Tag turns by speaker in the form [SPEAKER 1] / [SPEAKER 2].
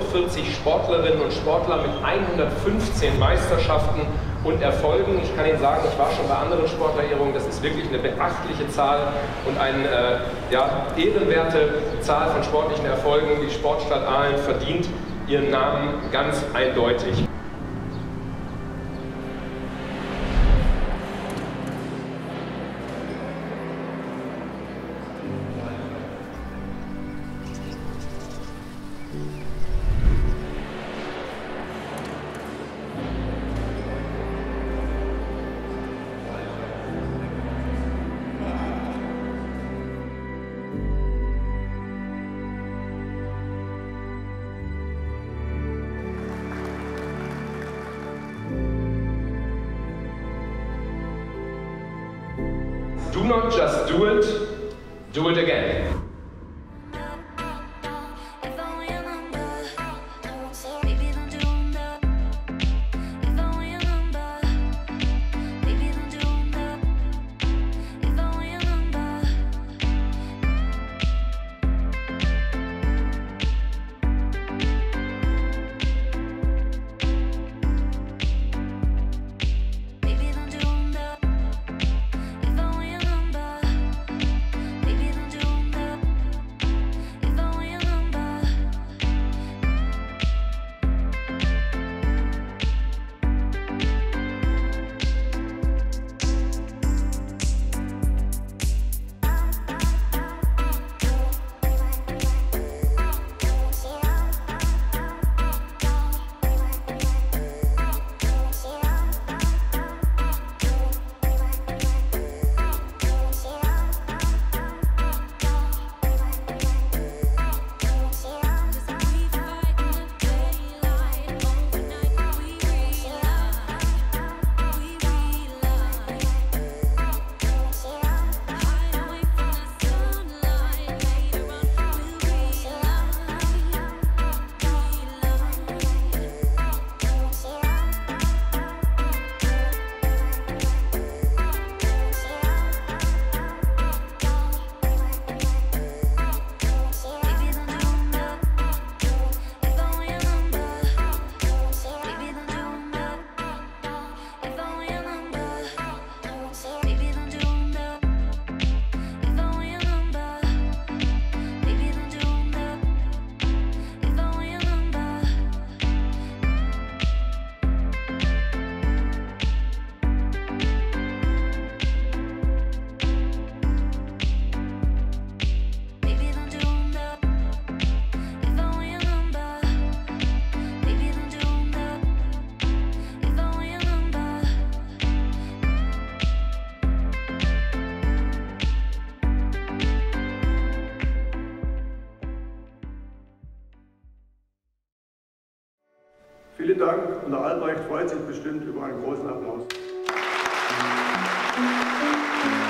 [SPEAKER 1] 45 Sportlerinnen und Sportler mit 115 Meisterschaften und Erfolgen. Ich kann Ihnen sagen, ich war schon bei anderen Sportlerehrungen, das ist wirklich eine beachtliche Zahl und eine ehrenwerte Zahl von sportlichen Erfolgen. Die Sportstadt Aalen verdient ihren Namen ganz eindeutig. Do not just do it again.
[SPEAKER 2] Vielen Dank und der Albrecht freut sich bestimmt über einen großen Applaus.